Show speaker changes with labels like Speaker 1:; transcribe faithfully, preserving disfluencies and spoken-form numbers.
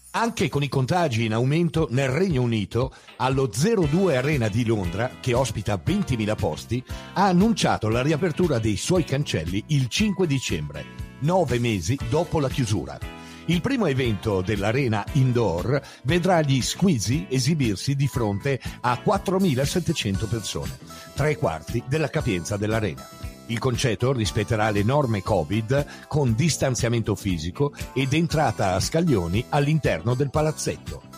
Speaker 1: Anche con i contagi in aumento nel Regno Unito, allo zero due Arena di Londra, che ospita ventimila posti, ha annunciato la riapertura dei suoi cancelli il cinque dicembre, nove mesi dopo la chiusura. Il primo evento dell'Arena Indoor vedrà gli Squeezie esibirsi di fronte a quattromilasettecento persone, tre quarti della capienza dell'Arena. Il concerto rispetterà le norme Covid con distanziamento fisico ed entrata a scaglioni all'interno del palazzetto.